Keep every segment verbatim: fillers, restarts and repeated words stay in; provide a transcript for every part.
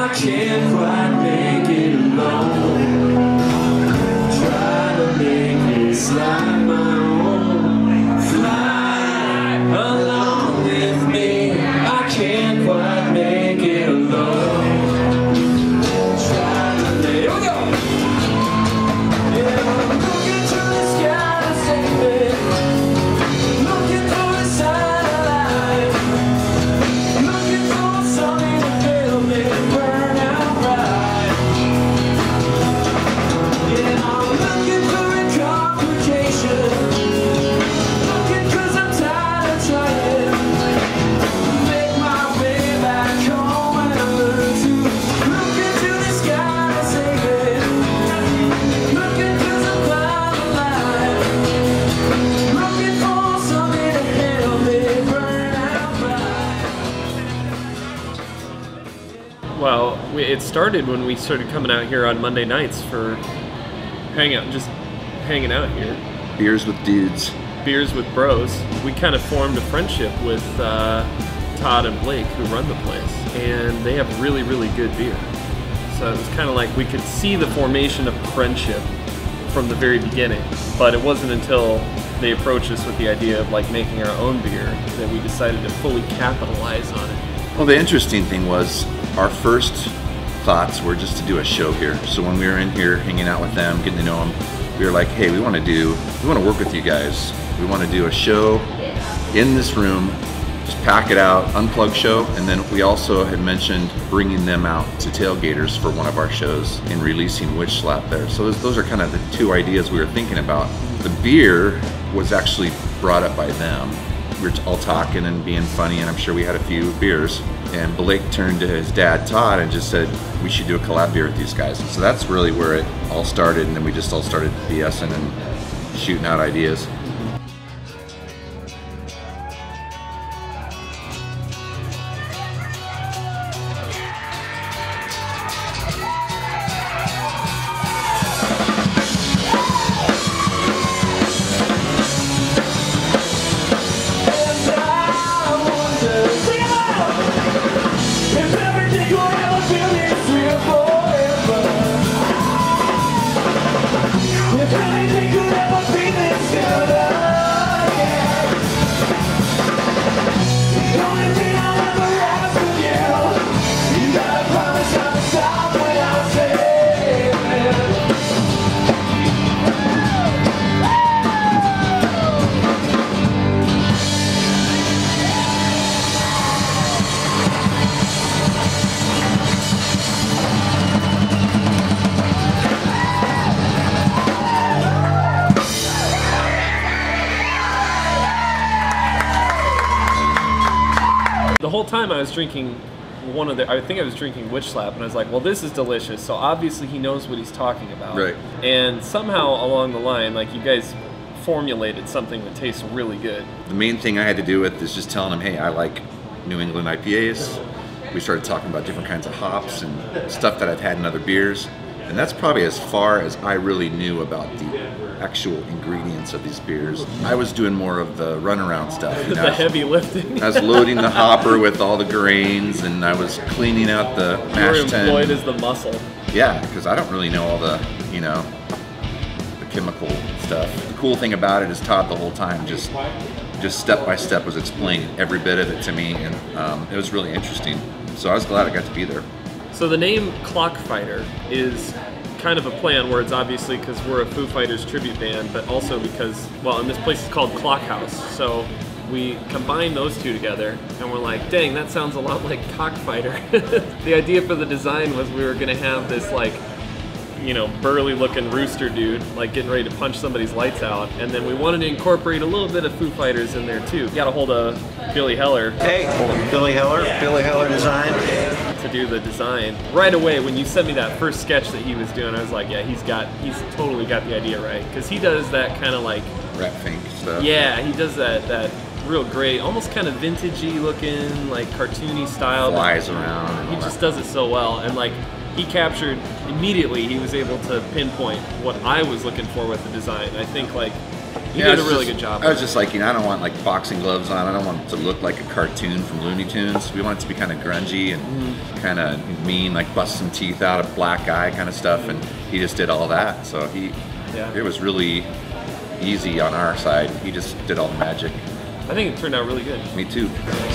I can't quite make it alone. Try to make this life my own. Fly along with me. I can't quite make it alone. Try to let it go. Yeah, I'm looking to the sky to save me. Looking for a sign of life. Looking for something to fill me, burn out right. Yeah, I'm looking for a complication. Looking 'cause I'm tired of trying. Make my way back home and I learn to look into the sky to save it. Looking 'cause I'm blind alive. Looking for something to help me burn out right. Well, we, it started when we started coming out here on Monday nights for hang out, just hanging out here. Beers with dudes. Beers with bros. We kind of formed a friendship with uh, Todd and Blake, who run the place, and they have really, really good beer. So it was kind of like we could see the formation of friendship from the very beginning, but it wasn't until they approached us with the idea of like making our own beer that we decided to fully capitalize on it. Well, the interesting thing was our first thoughts were just to do a show here. So when we were in here hanging out with them, getting to know them, we were like, hey, we want to do, we want to work with you guys. We want to do a show in this room, just pack it out, unplug show, and then we also had mentioned bringing them out to tailgaters for one of our shows and releasing Witch Slap there. So those, those are kind of the two ideas we were thinking about. The beer was actually brought up by them. We were all talking and being funny, and I'm sure we had a few beers. And Blake turned to his dad, Todd, and just said, we should do a collab beer with these guys. So that's really where it all started, and then we just all started BSing and shooting out ideas. The whole time I was drinking one of the, I think I was drinking Witch Slap, and I was like, well, this is delicious, so obviously he knows what he's talking about. Right. And somehow along the line, like, you guys formulated something that tastes really good. The main thing I had to do with is just telling him, hey, I like New England I P As. We started talking about different kinds of hops and stuff that I've had in other beers. And that's probably as far as I really knew about the actual ingredients of these beers. I was doing more of the runaround stuff. You know? The heavy lifting. I was loading the hopper with all the grains, and I was cleaning out the mash You were tun. employed as the muscle. Yeah, because I don't really know all the, you know, the chemical stuff. The cool thing about it is Todd the whole time just, just step by step was explaining every bit of it to me, and um, it was really interesting. So I was glad I got to be there. So the name ClockFighter is kind of a play on words, obviously, because we're a Foo Fighters tribute band, but also because, well, and this place is called Clock House. So we combined those two together, and we're like, dang, that sounds a lot like Cockfighter. The idea for the design was we were going to have this, like, you know, burly looking rooster dude, like getting ready to punch somebody's lights out, and then we wanted to incorporate a little bit of Foo Fighters in there too. Got a hold of Billy Heller. Hey, Billy Heller, Billy Heller Design. To do the design. Right away, when you sent me that first sketch that he was doing, I was like, yeah, he's got, he's totally got the idea right, because he does that kind of like Rat Fink stuff. Yeah, he does that that real great, almost kind of vintagey looking, like cartoony style. Flies around. He just does it so well, and like he captured immediately. He was able to pinpoint what I was looking for with the design. I think like You Yeah, did a I was really just- good job. I was just like, you know, I don't want like boxing gloves on. I don't want it to look like a cartoon from Looney Tunes. We want it to be kind of grungy and Mm-hmm. kind of mean, like bust some teeth out, a black eye kind of stuff. And he just did all that. So he, Yeah. it was really easy on our side. He just did all the magic. I think it turned out really good. Me too.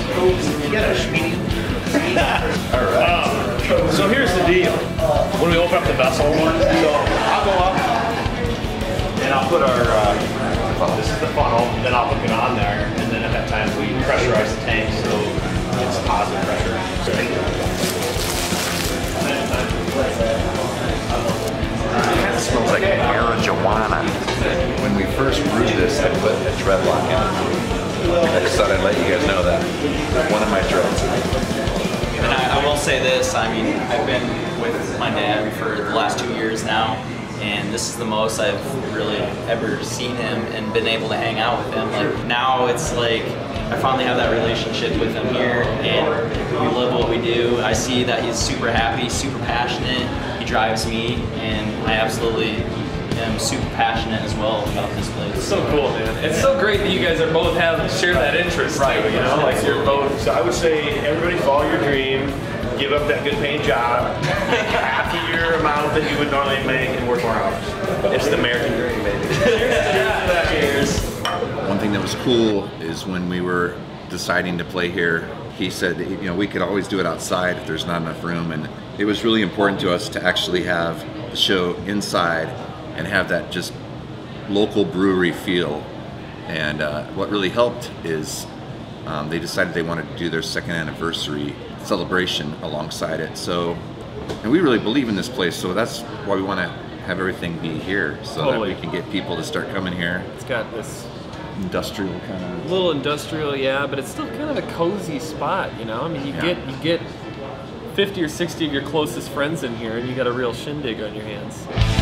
Um, so here's the deal. When we open up the vessel, so I'll go up and I'll put our, uh, this is the funnel, then I'll hook it on there, and then at that time we pressurize the tank so it's positive pressure. It kind of smells like marijuana. When we first brewed this, I put a dreadlock in it. I just thought I'd let you guys know that. One of my dreads. And I, I will say this, I mean, I've been with my dad for the last two years now, and this is the most I've really ever seen him and been able to hang out with him. Like now it's like, I finally have that relationship with him here, and we love what we do. I see that he's super happy, super passionate. He drives me, and I absolutely am super passionate as well about this place. It's so cool, man. It's so great that you guys are both have share that interest, Right. too, you know, like you're both. So I would say everybody follow your dream, give up that good paying job, make half your amount that you would normally make, and work more hours. It's the American dream, baby. Cheers. One thing that was cool is when we were deciding to play here, he said, you know, we could always do it outside if there's not enough room, and it was really important to us to actually have the show inside and have that just local brewery feel. And uh, what really helped is um, they decided they wanted to do their second anniversary celebration alongside it. So, and we really believe in this place, so that's why we want to have everything be here, so Totally. that we can get people to start coming here. It's got this Industrial kind of. little industrial, yeah, but it's still kind of a cozy spot, you know? I mean, you Yeah. get you get fifty or sixty of your closest friends in here, and you got a real shindig on your hands.